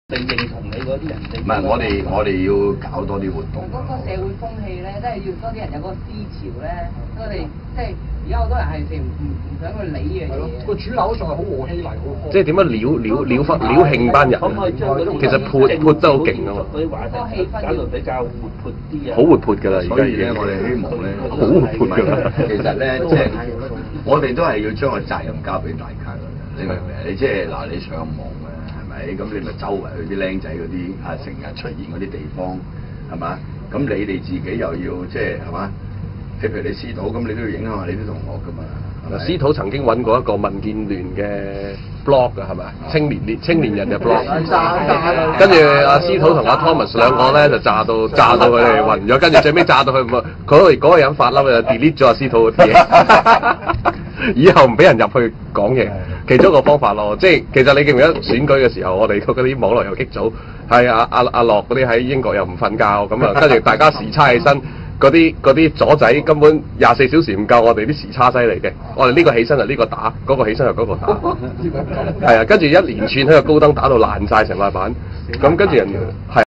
你認同你嗰啲人， 唔係我哋要搞多啲活動。 嗰個社會風氣咧，即係要多啲人有嗰個思潮咧。我哋即係而家好多人係唔想去理呢樣嘢。 個主流上係好和稀泥，好即係點樣撩興班人？其實潑得好勁啊嘛！ 嗰啲話題搞到比較活潑啲啊！ 好活潑㗎啦，而家已經我哋希望咧， 好活潑㗎啦。 其實咧，即係我哋都係要將個責任交俾大家㗎。你明唔明？你即係嗱，你上網嘅係咪？咁你咪周圍去啲僆仔嗰啲成日出現嗰啲地方係嘛？咁你哋自己又要即係係嘛？譬如你司徒咁，你都要影響下你啲同學㗎嘛。 司徒曾經揾過一個民建聯嘅 blog 㗎係咪？青年人嘅 blog。跟住阿司徒同阿 Thomas 兩個咧就炸到佢哋暈咗，跟住最尾炸到佢嗰個人發嬲就 delete 咗阿司徒嗰啲嘢，以後唔俾人入去講嘢。其中一個方法咯，即係其實你記唔記得選舉嘅時候，我哋嗰啲網絡遊擊組係阿樂嗰啲喺英國又唔瞓覺咁啊，跟住大家時差起身。嗰啲左仔根本24小時唔夠我哋啲時差犀利嘅，我哋呢個起身就呢個打，嗰個起身就嗰個打，係啊，跟住一連串喺個高登打到爛晒成塊板，咁跟住人係。